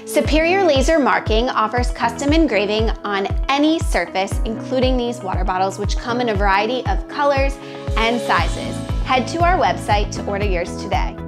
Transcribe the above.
Superior Laser Marking offers custom engraving on any surface, including these water bottles, which come in a variety of colors and sizes. Head to our website to order yours today.